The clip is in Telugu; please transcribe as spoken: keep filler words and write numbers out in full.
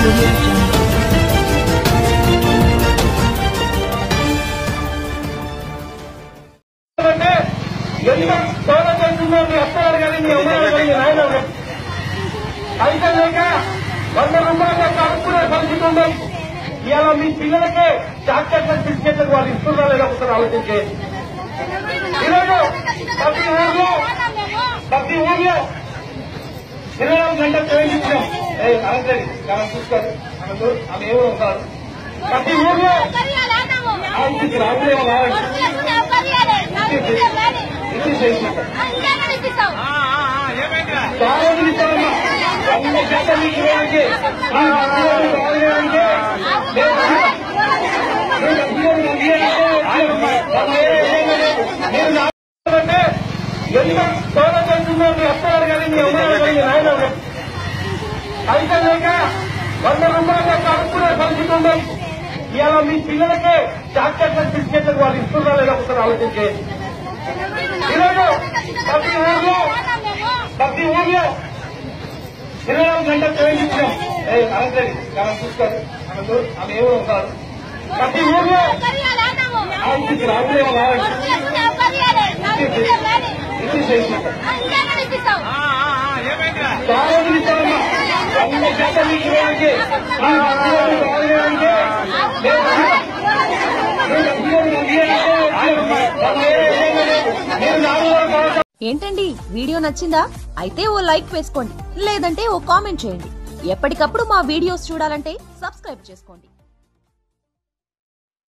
audio jungle. ఎంత సేవ చేస్తుందో మీ అత్తగారు కానీ మీ అమ్మగారు కానీ మీ నాయన అయితే లేక వంద రూపాయలు కడుక్కునే పరిస్థితి ఉండదు. ఇవాళ మీ పిల్లలకే చాక్లెట్ల బిస్కెట్లకు వాళ్ళు ఇస్తున్నా లేదా ఒకసారి ఆలోచించే. ఈరోజు ప్రతి ఊర్లో ప్రతి ఊర్లో ఇరవై నాలుగు గంటలు ప్రవేశించాం. అనంతరి మనం చూసుకోరు ఆమె ఏమో ఉంటారు. ప్రతి ఊర్లో రాజులేమో చాలా మంది ఇస్తారమ్మా. వంద శాతం మీకు ఇవ్వడానికి ఎంత సేవ చేస్తుందో మీ అత్తగారు కానీ మీ అమ్మగారు కానీ మీ నాయన అయితే లేక వంద రూపాయలు కడుక్కునే పరిస్థితి ఉండదు. ఇవాళ మీ పిల్లలకే చాక్లెట్ల బిస్కెట్లకు వాళ్ళు ఇస్తున్నా లేదా ఒకసారి ఆలోచించే. ఈరోజు ప్రతి ఊర్లో ప్రతి ఊర్లో ఇరవై నాలుగు గంటలు ప్రవేశించాం. అనంతరి మనం చూసుకోరు ఆమె ఏమో ఉంటారు. ప్రతి ఊర్లో రాజులేమో చాలా మంది ఇస్తారమ్మా. వంద శాతం మీకు ఇవ్వడానికి ఏంటండి వీడియో నచ్చిందా? అయితే ఓ లైక్ వేసుకోండి, లేదంటే ఓ కామెంట్ చేయండి. ఎప్పటికప్పుడు మా వీడియోస్ చూడాలంటే సబ్స్క్రైబ్ చేసుకోండి.